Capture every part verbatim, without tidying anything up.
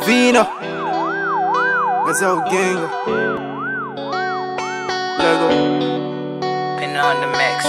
VINO, that's our gang. Lego. VINO on the mix.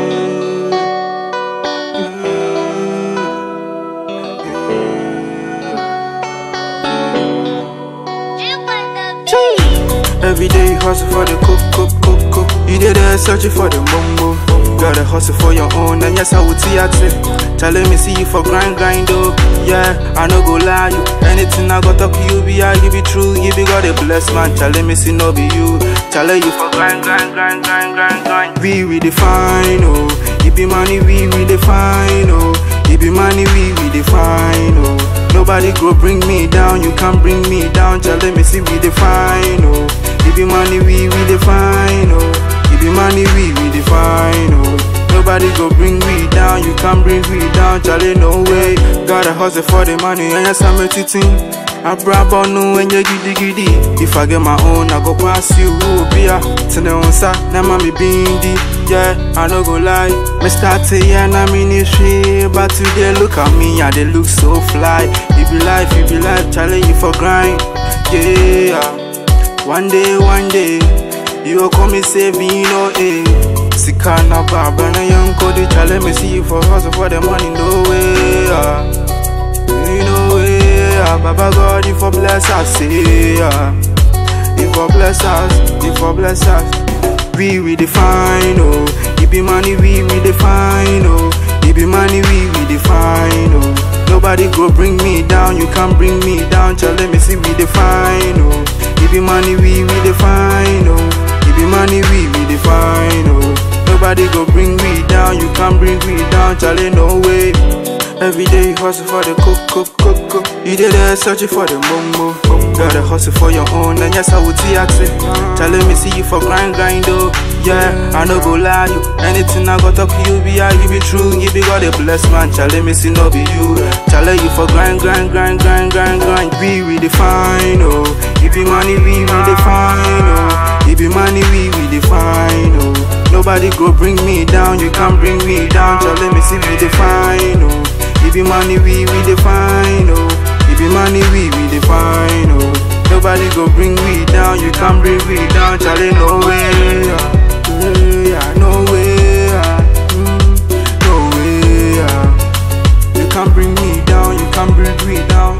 Every day hustle for the cook, cook, cook, cook. You did there searching for the mumbo. Gotta hustle for your own, and yes I would see at it. Telling me see you for grind, grind though. Yeah, I no go lie you. Anything I got up you be, I give it true. You be got a blessed man. Telling me see no be you. Telling you for grind, grind, grind, grind, grind, grind. We we define oh. You be money, we we define oh. You be money, we we define oh. Nobody go bring me down, you can't bring me down. Telling me see we define oh. You be money, we we define oh. You be money, we we define oh. Nobody go bring me down, you can't bring me down. Charlie, no way. Gotta hustle for the money, and yes I'm a titin. I brab on no when you giddy giddy. If I get my own, I go pass you. Be a tene onsa, na mami bindi. Yeah, I no go lie. Me start to yeah na ministry, but today look at me, yeah they look so fly. You be life, you be life, Charlie, you for grind. Yeah, one day, one day, you go come and say VINO, eh. Sikana baba na young cody, Charlie, me see you for hustle for the money, no way. Ah. You know way, ah. Baba God, you for bless us, say, ah. You for bless us, you for bless us. We we define, oh. You be money, we we define, oh. You be money, we we define, oh. Nobody go bring me down, you can't bring me down. Charlie, me see we define, oh. You be money, we we define, oh. You be money, we we define, oh. Nobody go bring me down, you can't bring me down. Charlie, no way. Every day hustle for the cook, cook, cook, cook. You did there searching for the mumbo. Gotta hustle for your own, and yes I would see at it. Telling me see you for grind, grind though. Yeah, I no go lie you. Anything I got up you be, I give it true. You be got a blessed man. Charlie, me see no be you. Charlie, you for grind, grind, grind, grind, grind, grind. We we define oh. You be money, we we define oh. You be money, we we define oh. Nobody go bring me down, you can't bring me down. Charlie, me see we define oh. You be money, we we define oh. You be money, we we define oh. Nobody go bring me down, you can't bring me down. Charlie, no way, yeah, no way, mm, no way. You can't bring me down, you can't bring me down.